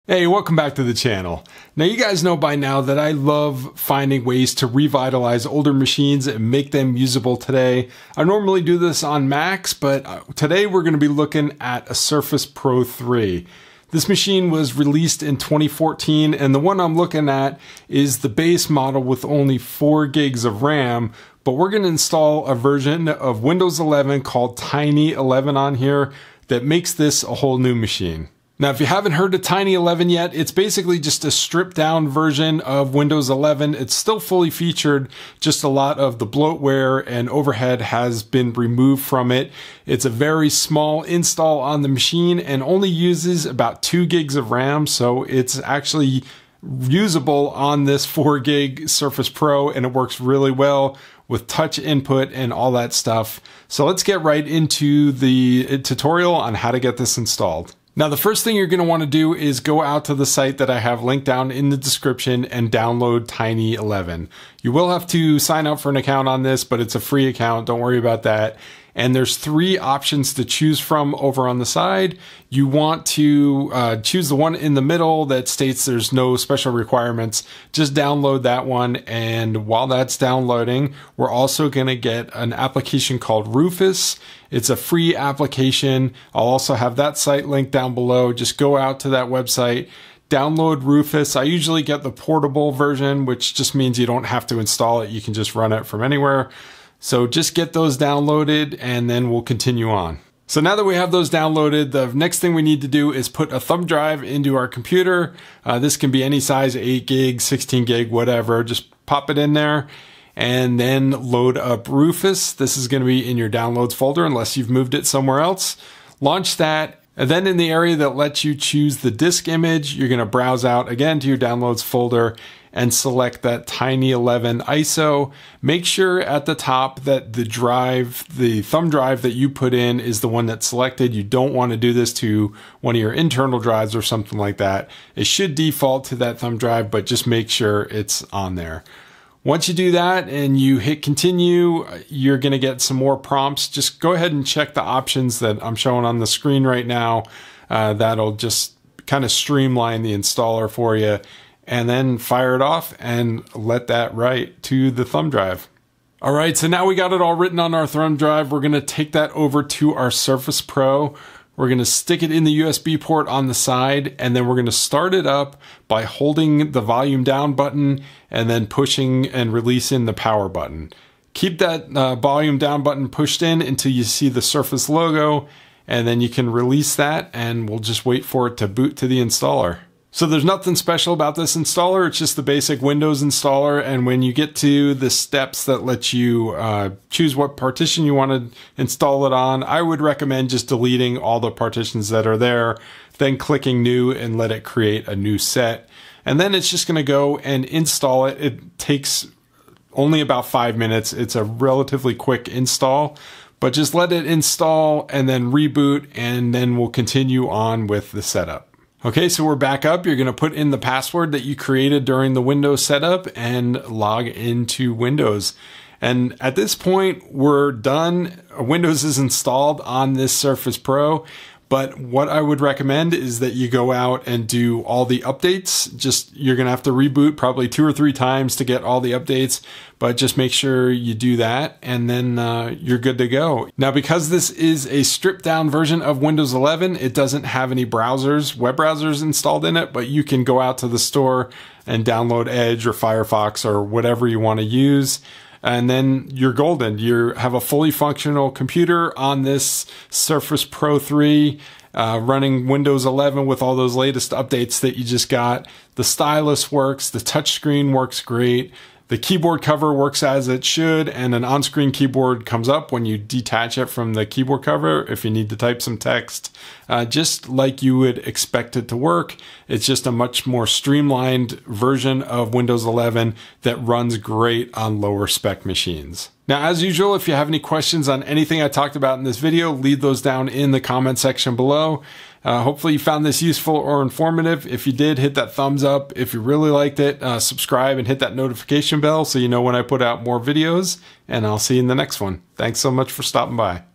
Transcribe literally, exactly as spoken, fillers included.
Hey, welcome back to the channel. Now you guys know by now that I love finding ways to revitalize older machines and make them usable today. I normally do this on Macs, but today we're going to be looking at a Surface Pro three. This machine was released in twenty fourteen, and the one I'm looking at is the base model with only four gigs of RAM, but we're going to install a version of Windows eleven called Tiny eleven on here that makes this a whole new machine. Now, if you haven't heard of Tiny eleven yet, it's basically just a stripped down version of Windows eleven. It's still fully featured, just a lot of the bloatware and overhead has been removed from it. It's a very small install on the machine and only uses about two gigs of RAM, so it's actually usable on this four gig Surface Pro, and it works really well with touch input and all that stuff. So let's get right into the tutorial on how to get this installed. Now, the first thing you're going to want to do is go out to the site that I have linked down in the description and download Tiny eleven. You will have to sign up for an account on this, but it's a free account. Don't worry about that. And there's three options to choose from over on the side. You want to uh, choose the one in the middle that states there's no special requirements. Just download that one. And while that's downloading, we're also going to get an application called Rufus. It's a free application. I'll also have that site linked down below. Just go out to that website, download Rufus. I usually get the portable version, which just means you don't have to install it. You can just run it from anywhere. So just get those downloaded and then we'll continue on. So now that we have those downloaded, the next thing we need to do is put a thumb drive into our computer. Uh, this can be any size, eight gig, sixteen gig, whatever. Just pop it in there and then load up Rufus. This is going to be in your downloads folder unless you've moved it somewhere else. Launch that. And then in the area that lets you choose the disk image, you're going to browse out again to your downloads folder and select that Tiny eleven I S O. Make sure at the top that the drive, the thumb drive that you put in is the one that's selected. You don't want to do this to one of your internal drives or something like that. It should default to that thumb drive, but just make sure it's on there. Once you do that and you hit continue, you're going to get some more prompts. Just go ahead and check the options that I'm showing on the screen right now. Uh, that'll just kind of streamline the installer for you. And then fire it off and let that write to the thumb drive. All right, so now we got it all written on our thumb drive. We're going to take that over to our Surface Pro. We're going to stick it in the U S B port on the side, and then we're going to start it up by holding the volume down button and then pushing and releasing the power button. Keep that uh, volume down button pushed in until you see the Surface logo, and then you can release that, and we'll just wait for it to boot to the installer. So there's nothing special about this installer. It's just the basic Windows installer. And when you get to the steps that let you uh, choose what partition you want to install it on, I would recommend just deleting all the partitions that are there, then clicking new and let it create a new set. And then it's just going to go and install it. It takes only about five minutes. It's a relatively quick install, but just let it install and then reboot, and then we'll continue on with the setup. Okay, so we're back up. You're going to put in the password that you created during the Windows setup and log into Windows. And at this point, we're done. Windows is installed on this Surface Pro. But what I would recommend is that you go out and do all the updates. Just, you're going to have to reboot probably two or three times to get all the updates, but just make sure you do that, and then uh, you're good to go. Now, because this is a stripped down version of Windows eleven, it doesn't have any browsers, web browsers installed in it, but you can go out to the store and download Edge or Firefox or whatever you want to use. And then you're golden. You have a fully functional computer on this Surface Pro three, uh, running Windows eleven with all those latest updates that you just got. The stylus works, the touchscreen works great. The keyboard cover works as it should, and an on-screen keyboard comes up when you detach it from the keyboard cover if you need to type some text. Uh, just like you would expect it to work. It's just a much more streamlined version of Windows eleven that runs great on lower spec machines. Now, as usual, if you have any questions on anything I talked about in this video, leave those down in the comment section below. Uh, hopefully you found this useful or informative. If you did, hit that thumbs up. If you really liked it, uh, subscribe and hit that notification bell so you know when I put out more videos, and I'll see you in the next one. Thanks so much for stopping by.